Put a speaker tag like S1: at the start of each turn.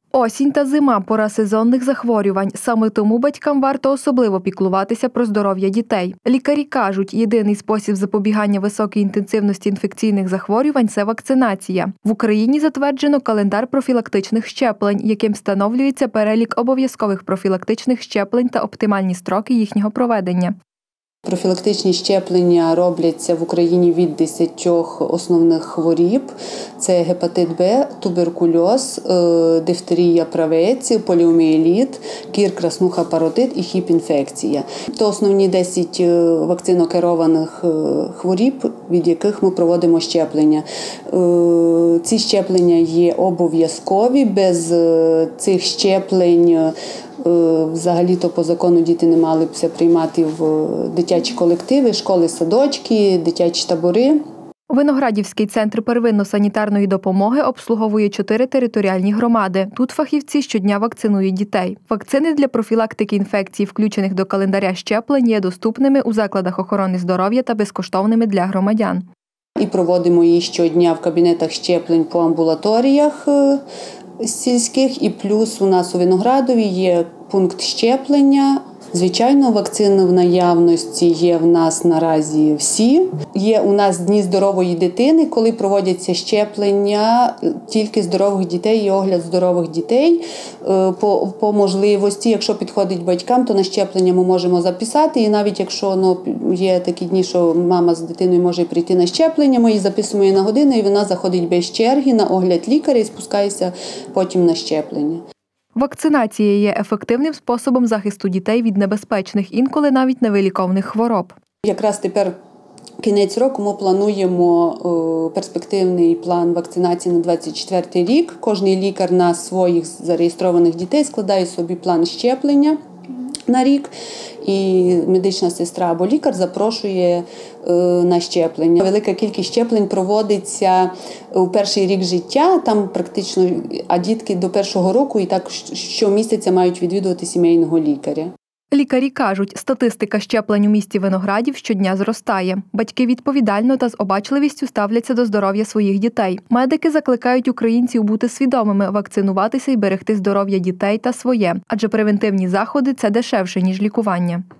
S1: Осінь та зима – пора сезонних захворювань. Саме тому батькам варто особливо піклуватися про здоров'я дітей. Лікарі кажуть, єдиний спосіб запобігання високій інтенсивності інфекційних захворювань – це вакцинація. В Україні затверджено календар профілактичних щеплень, яким встановлюється перелік обов'язкових профілактичних щеплень та оптимальні строки їхнього проведення.
S2: Профілактичні щеплення робляться в Україні від 10 основних хворіб. Це гепатит Б, туберкульоз, дифтерія правець, поліомієліт, кір, краснуха, паротит і хіп-інфекція. Це основні 10 вакцинокерованих хворіб, від яких ми проводимо щеплення. Ці щеплення є обов'язкові. Без цих щеплень взагалі-то по закону діти не мали б приймати в дитячі колективи, школи, садочки, дитячі табори.
S1: Виноградівський центр первинно-санітарної допомоги обслуговує 4 територіальні громади. Тут фахівці щодня вакцинують дітей. Вакцини для профілактики інфекцій, включених до календаря щеплень, є доступними у закладах охорони здоров'я та безкоштовними для громадян.
S2: І проводимо її щодня в кабінетах щеплень по амбулаторіях сільських, і плюс у нас у Виноградові є пункт щеплення. Звичайно, вакцини в наявності є в нас наразі всі. Є у нас дні здорової дитини, коли проводяться щеплення тільки здорових дітей і огляд здорових дітей. По можливості, якщо підходить батькам, то на щеплення ми можемо записати. І навіть якщо є такі дні, що мама з дитиною може прийти на щеплення, ми її записуємо на годину, і вона заходить без черги на огляд лікаря і спускається потім на щеплення.
S1: Вакцинація є ефективним способом захисту дітей від небезпечних, інколи навіть невиліковних хвороб.
S2: Якраз тепер кінець року ми плануємо перспективний план вакцинації на 2024 рік. Кожний лікар на своїх зареєстрованих дітей складає собі план щеплення на рік, і медична сестра або лікар запрошує на щеплення. Велика кількість щеплень проводиться у перший рік життя, там практично, а дітки до 1-го року і так щомісяця мають відвідувати сімейного лікаря.
S1: Лікарі кажуть, статистика щеплень у місті Виноградів щодня зростає. Батьки відповідально та з обачливістю ставляться до здоров'я своїх дітей. Медики закликають українців бути свідомими, вакцинуватися і берегти здоров'я дітей та своє, адже превентивні заходи – це дешевше, ніж лікування.